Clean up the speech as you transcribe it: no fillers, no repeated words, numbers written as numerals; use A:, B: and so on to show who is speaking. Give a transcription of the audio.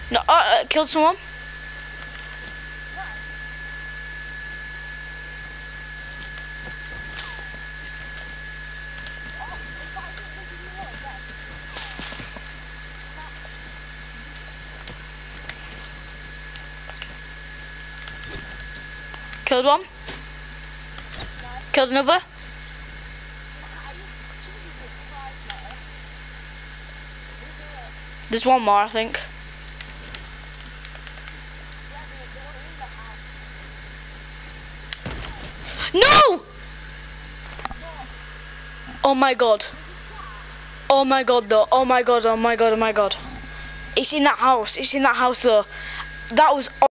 A: No, killed someone. Killed one. Killed another. There's one more, I think. No! Oh my god. Oh my god though. Oh my god, oh my god, oh my god. It's in that house. It's in that house though. That was